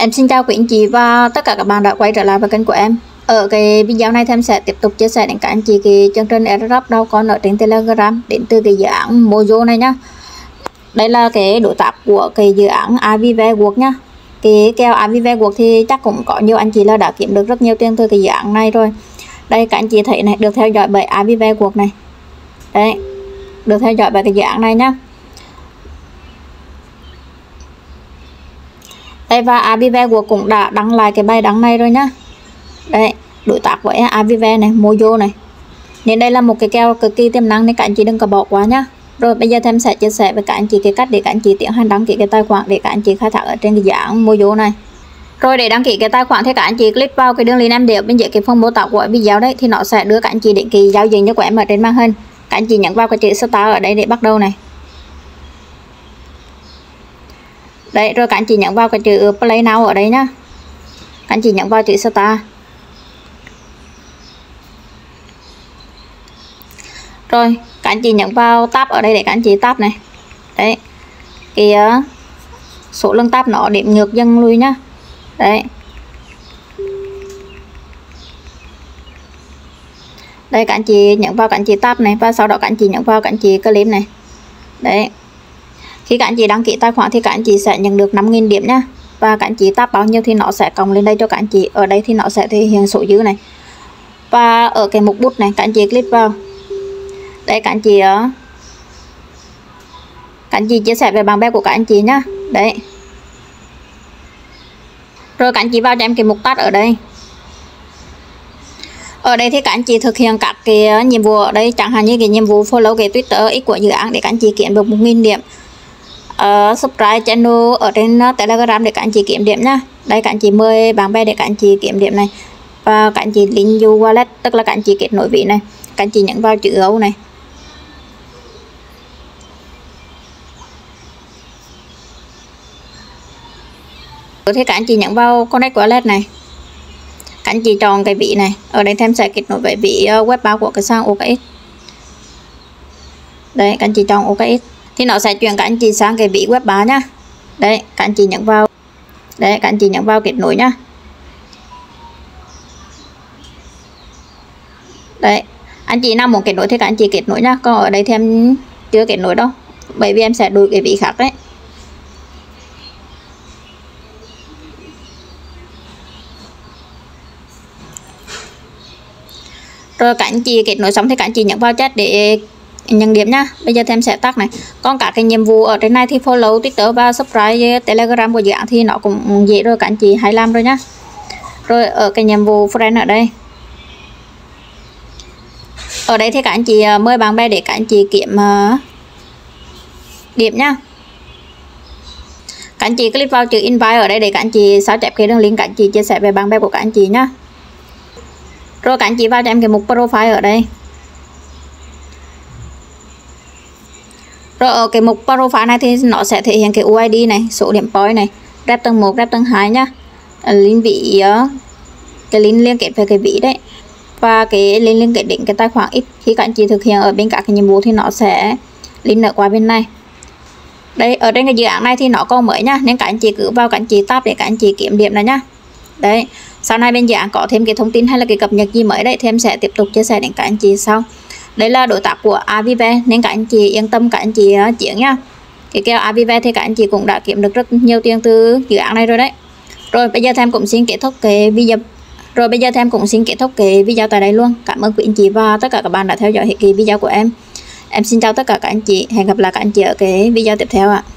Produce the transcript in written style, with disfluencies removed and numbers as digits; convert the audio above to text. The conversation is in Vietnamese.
Em xin chào quý anh chị và tất cả các bạn đã quay trở lại với kênh của em. Ở cái video này thì em sẽ tiếp tục chia sẻ đến các anh chị cái chương trình airdrop đâu con ở trên Telegram đến từ cái dự án Mojo này nhá. Đây là cái đối tác của cái dự án Avive Work nhá. Cái kèo Avive Work thì chắc cũng có nhiều anh chị là đã kiếm được rất nhiều tiền từ cái dự án này rồi. Đây các anh chị thấy này, được theo dõi bởi Avive Work này. Đấy, được theo dõi bởi cái dự án này nhá. Đây, và Avive Work cũng đã đăng lại cái bài đăng này rồi nhá. Đây, đối tác với Avive này, Mojo này. Nên đây là một cái kèo cực kỳ tiềm năng nên các anh chị đừng có bỏ qua nhá. Rồi bây giờ em sẽ chia sẻ với các anh chị cái cách để các anh chị tiến hành đăng ký cái tài khoản để các anh chị khai thác ở trên cái dự án Mojo này. Rồi để đăng ký cái tài khoản thì các anh chị click vào cái đường link em để ở bên dưới cái phần mô tả của video đấy, thì nó sẽ đưa các anh chị đến cái giao diện của em ở trên màn hình. Các anh chị nhấn vào cái chữ start ở đây để bắt đầu này. Đấy, rồi các anh chị nhấn vào cái chữ play now ở đây nhá. Các anh chị nhấn vào chữ start. Rồi các anh chị nhấn vào tab ở đây để các anh chị tab này. Đấy, cái số lần tab nó điểm ngược dần lui nhá. Đấy, đây các anh chị nhấn vào các anh chị tab này, và sau đó các anh chị nhấn vào các anh chị clip này. Đấy, khi các anh chị đăng ký tài khoản thì các anh chị sẽ nhận được 5.000 điểm nhá. Và các anh chị tab bao nhiêu thì nó sẽ cộng lên đây cho các anh chị. Ở đây thì nó sẽ thể hiện số dư này. Và ở cái mục bút này các anh chị click vào. Đây các anh chị chia sẻ về bạn bè của các anh chị nhá. Đấy, rồi các anh chị vào cho em cái mục tắt ở đây. Ở đây thì các anh chị thực hiện các cái nhiệm vụ ở đây, chẳng hạn như cái nhiệm vụ follow cái Twitter X của dự án để các anh chị kiếm được 1.000 điểm. Subscribe channel ở trên Telegram để các anh chị kiếm điểm nhá. Đây các anh chị mời bạn bè để các anh chị kiếm điểm này. Và các anh chị link you wallet, tức là các anh chị kết nối ví này. Các anh chị nhấn vào chữ Go này. Thì các anh chị nhấn vào connect wallet này. Các anh chị chọn cái ví này. Ở đây em sẽ kết nối với ví web 3 của cái sang OKX. Đấy, các anh chị chọn OKX thì nó sẽ chuyển các anh chị sang cái ví web 3 nhá. Đấy, các anh chị nhấn vào. Đấy, các anh chị nhấn vào kết nối nhá. Đấy, anh chị nào muốn kết nối thì các anh chị kết nối nhá. Còn ở đây thì em chưa kết nối đâu, bởi vì em sẽ đổi cái ví khác đấy. Rồi các anh chị kết nối xong thì các anh chị nhấn vào chat để nhận điểm nhá. Bây giờ thì em sẽ tắt này. Còn các cái nhiệm vụ ở trên này thì follow Twitter và subscribe Telegram của dự án thì nó cũng dễ rồi, các anh chị hãy làm rồi nhá. Rồi ở cái nhiệm vụ friend ở đây. Ở đây thì các anh chị mời bạn bè để các anh chị kiếm điểm nhá. Các anh chị click vào chữ invite ở đây để các anh chị sao chép cái đường link các anh chị chia sẻ về bạn bè của các anh chị nhá. Rồi các anh chị vào cho em cái mục profile ở đây. Rồi ở cái mục profile này thì nó sẽ thể hiện cái UID này, số điểm point này, rep tầng 1, rep tầng 2 nhá. Link ví, cái link liên kết về cái ví đấy. Và cái link liên kết đến cái tài khoản X. Khi các anh chị thực hiện ở bên các cái nhiệm vụ thì nó sẽ link ở qua bên này. Đây, ở trên cái dự án này thì nó còn mới nhá, nên các anh chị cứ vào các anh chị tab để các anh chị kiếm điểm này nhá. Đấy, sau này bên dự án có thêm cái thông tin hay là cái cập nhật gì mới đấy thì em sẽ tiếp tục chia sẻ đến các anh chị sau. Đây là đối tác của Avive nên các anh chị yên tâm, các anh chị chuyển nhá. Cái kèo Avive thì các anh chị cũng đã kiếm được rất nhiều tiền từ dự án này rồi đấy. Rồi bây giờ em cũng xin kết thúc cái video tại đây luôn. Cảm ơn quý anh chị và tất cả các bạn đã theo dõi cái video của em. Em xin chào tất cả các anh chị, hẹn gặp lại các anh chị ở cái video tiếp theo ạ.